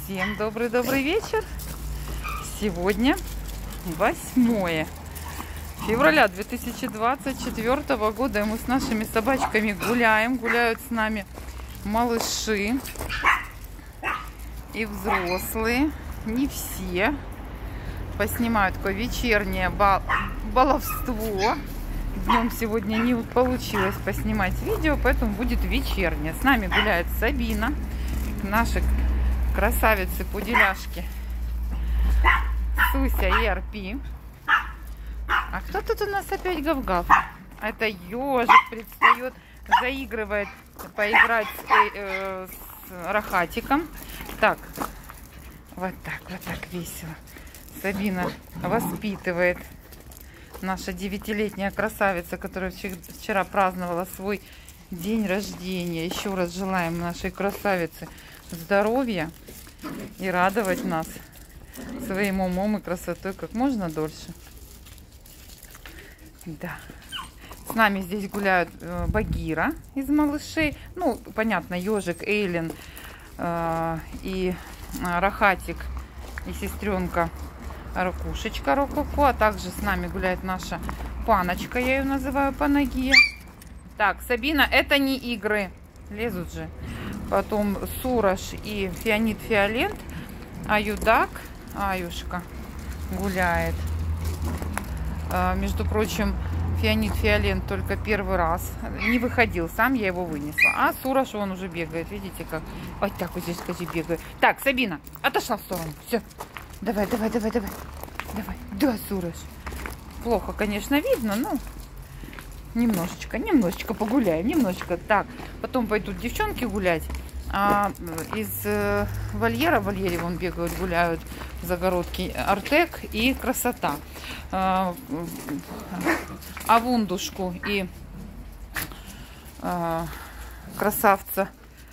Всем добрый вечер. Сегодня 8 февраля 2024 года. И мы с нашими собачками гуляем. Гуляют с нами малыши и взрослые. Не все. Поснимаю такое вечернее баловство. Днем сегодня не получилось поснимать видео, поэтому будет вечернее. С нами гуляет Сабина, наши красавицы-пуделяшки Суся и Арпи. А кто тут у нас опять гав-гав? Это ежик предстает, заигрывает поиграть с Рахатиком. Так, вот так весело. Сабина воспитывает. Наша 9-летняя красавица, которая вчера праздновала свой день рождения. Еще раз желаем нашей красавице здоровья и радовать нас своим умом и красотой как можно дольше. Да. С нами здесь гуляют Багира из малышей. Ну, понятно, ежик, Эйлин и Рахатик и сестренка Ракушечка Рококо. А также с нами гуляет наша паночка, я ее называю Панагия. Так, Сабина, это не игры. Лезут же. Потом Сураж и Фианит Фиолент. Аюдак, Аюшка гуляет. Между прочим, Фианит Фиолент только первый раз не выходил. Сам я его вынесла. А Сураж он уже бегает. Видите как? Вот так вот здесь, скажи, бегает. Так, Сабина, отошла в сторону. Все. Давай. Да, Сураж. Плохо, конечно, видно, но немножечко погуляем. Немножечко. Так, потом пойдут девчонки гулять. А из вольера, в вольере вон бегают, гуляют загородки Артек и Красота. Авундушку и красавца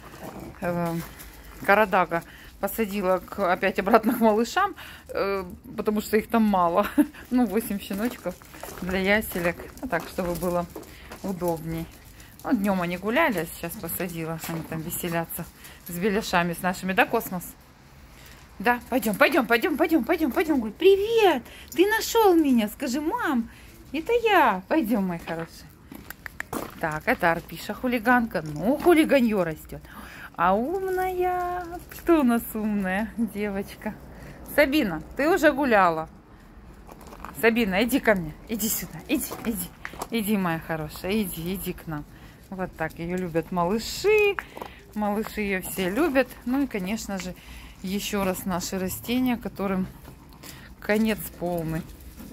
Карадага посадила опять обратно к малышам, потому что их там мало. Ну, 8 щеночков для яселек. Так, чтобы было удобней. Ну, днем они гуляли, а сейчас посадила. Они там веселятся с беляшами, с нашими. Да, Космос? Да, пойдем. Привет! Ты нашел меня. Скажи, мам, это я. Пойдем, мои хорошие. Так, это Арпиша хулиганка. Ну, хулиганье растет. А умная? Кто у нас умная девочка? Сабина, ты уже гуляла. Сабина, иди ко мне. Иди сюда. Иди, моя хорошая. Иди к нам. Вот так ее любят малыши. Малыши ее все любят. Ну и, конечно же, еще раз наши растения, которым конец полный.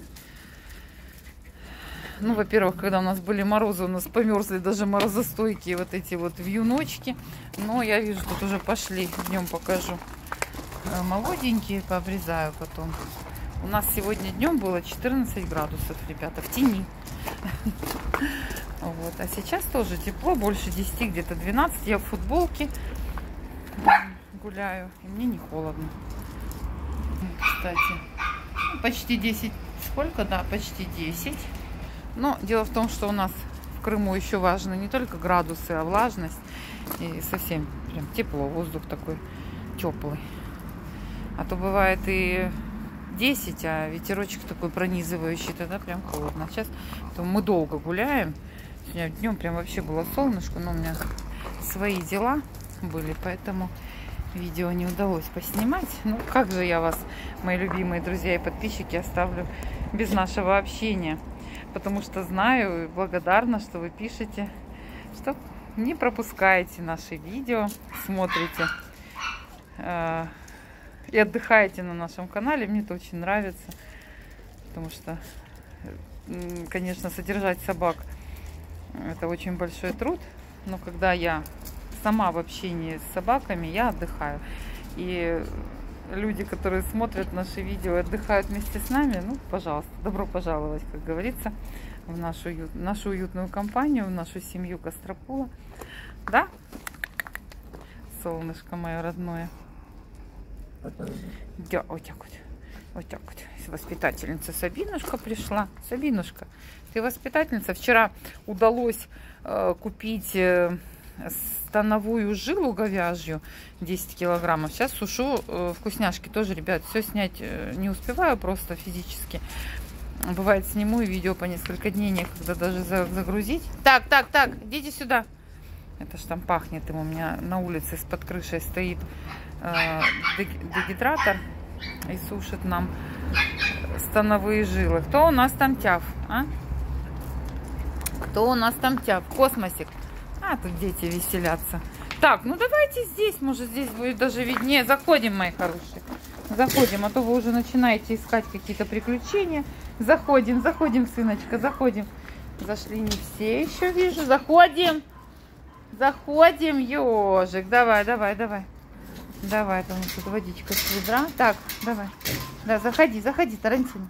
Ну, во-первых, когда у нас были морозы, у нас померзли даже морозостойкие вот эти вот вьюночки. Но я вижу, тут уже пошли. Днем покажу. Молоденькие, пообрезаю потом. У нас сегодня днем было 14 градусов, ребята, в тени. Вот. А сейчас тоже тепло, больше 10, где-то 12. Я в футболке гуляю, и мне не холодно. Кстати, почти 10. Сколько? Да, почти 10. Но дело в том, что у нас в Крыму еще важно не только градусы, а влажность. И совсем прям тепло, воздух такой теплый. А то бывает и 10, а ветерочек такой пронизывающий, тогда прям холодно. Сейчас мы долго гуляем. Сегодня днем прям вообще было солнышко, но у меня свои дела были, поэтому видео не удалось поснимать. Ну, как же я вас, мои любимые друзья и подписчики, оставлю без нашего общения. Потому что знаю и благодарна, что вы пишете, что не пропускаете наши видео, смотрите и отдыхаете на нашем канале. Мне это очень нравится, потому что, конечно, содержать собак — это очень большой труд, но когда я сама в общении с собаками, я отдыхаю. И люди, которые смотрят наши видео и отдыхают вместе с нами, ну, пожалуйста, добро пожаловать, как говорится, в нашу уютную компанию, в нашу семью Костропула. Да? Солнышко мое родное. Да, вот так вот. Воспитательница Сабинушка пришла. Сабинушка, ты воспитательница. Вчера удалось купить становую жилу говяжью 10 килограммов. Сейчас сушу вкусняшки тоже, ребят. Все снять не успеваю просто физически. Бывает, сниму и видео по несколько дней, некогда даже загрузить. Так, идите сюда. Это ж там пахнет им. У меня на улице под крышей стоит дегидратор и сушит нам становые жилы. Кто у нас там тяв? А? Кто у нас там тяв? Космосик. А, тут дети веселятся. Так, ну давайте здесь, может здесь будет даже виднее. Заходим, мои хорошие. Заходим, а то вы уже начинаете искать какие-то приключения. Заходим, сыночка, заходим. Зашли не все еще, вижу. Заходим, ежик. Давай. Давай, там тут водичка с ведра. Так, давай. Да, заходи, Тарантино.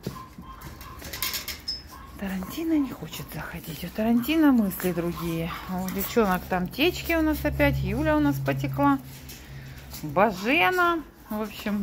Тарантино не хочет заходить. У Тарантино мысли другие. У девчонок там течки у нас опять. Юля у нас потекла. Бажена. В общем,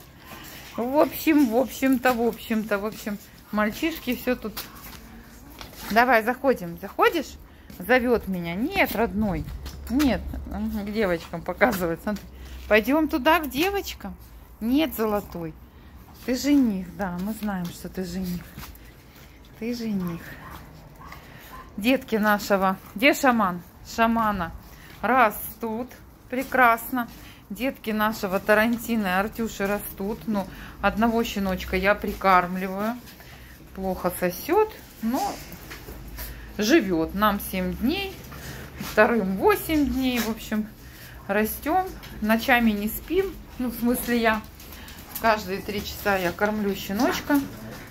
мальчишки все тут. Давай, заходим. Заходишь? Зовет меня. Нет, родной. Нет. К девочкам показывает. Смотри. Пойдем туда, к девочкам. Нет, золотой. Ты жених. Да, мы знаем, что ты жених. Ты жених. Детки нашего. Где шаман? Шамана. Растут. Прекрасно. Детки нашего Тарантино и Артюши растут. Ну, одного щеночка я прикармливаю. Плохо сосет, но живет. Нам 7 дней, вторым 8 дней. В общем, растем. Ночами не спим. Ну, в смысле я. Каждые 3 часа я кормлю щеночка.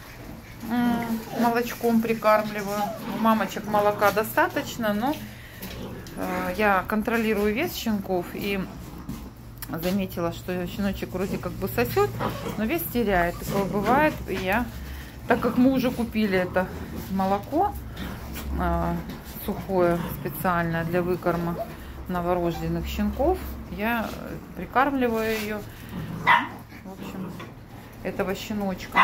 Молочком прикармливаю. У мамочек молока достаточно, но я контролирую вес щенков и заметила, что щеночек вроде как бы сосет, но вес теряет. Такое бывает. И я, так как мы уже купили это молоко сухое специально для выкорма новорожденных щенков, я прикармливаю ее. В общем, этого щеночка.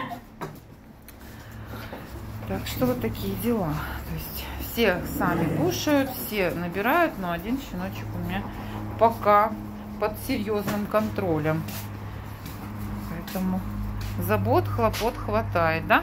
Так что вот такие дела. То есть все сами кушают, все набирают, но один щеночек у меня пока под серьезным контролем. Поэтому забот, хлопот хватает, да?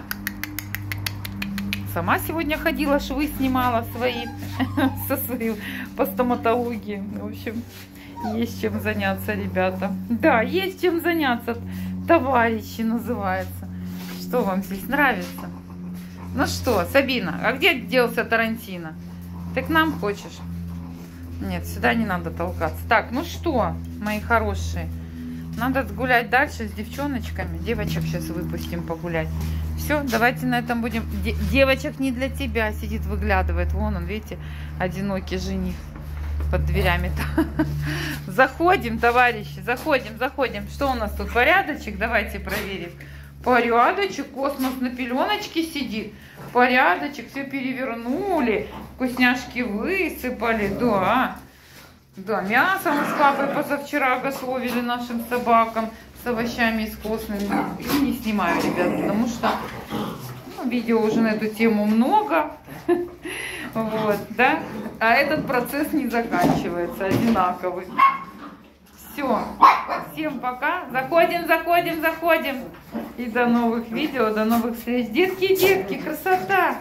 Сама сегодня ходила, швы снимала свои со своей по стоматологии. В общем, есть чем заняться, ребята. Да, есть чем заняться. Товарищи называется. Что вам здесь нравится? Ну что, Сабина, а где делся Тарантино? Ты к нам хочешь? Нет, сюда не надо толкаться. Так, ну что, мои хорошие, надо гулять дальше с девчоночками. Девочек сейчас выпустим погулять. Все, давайте на этом будем. Девочек не для тебя сидит, выглядывает. Вон он, видите, одинокий жених под дверями-то. Заходим, товарищи, заходим. Что у нас тут, порядочек? Давайте проверим. Порядочек, Космос на пеленочке сидит. Порядочек, все перевернули. Вкусняшки высыпали, да. Да, мясо мы с папой позавчера готовили нашим собакам с овощами и с костными. Не снимаю, ребят, потому что видео уже на эту тему много. Вот, да. А этот процесс не заканчивается, одинаковый. Все, всем пока. Заходим. И до новых видео, до новых встреч. Детки, красота!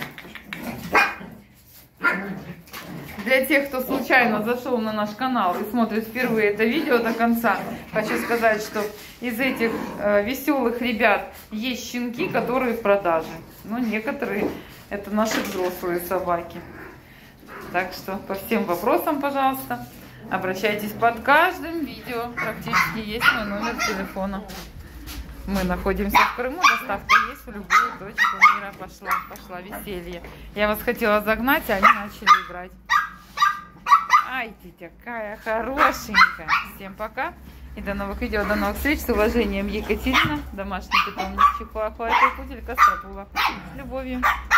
Для тех, кто случайно зашел на наш канал и смотрит впервые это видео до конца, хочу сказать, что из этих веселых ребят есть щенки, которые в продаже. Но некоторые это наши взрослые собаки. Так что по всем вопросам, пожалуйста, обращайтесь под каждым видео. Практически есть мой номер телефона. Мы находимся в Крыму, доставка есть в любую точку мира. Пошла веселье. Я вас хотела загнать, а они начали играть. Ай, ты такая хорошенькая. Всем пока и до новых видео, до новых встреч. С уважением, Екатерина, домашний питомник Чихуахуа, пуделька Страпула. С любовью.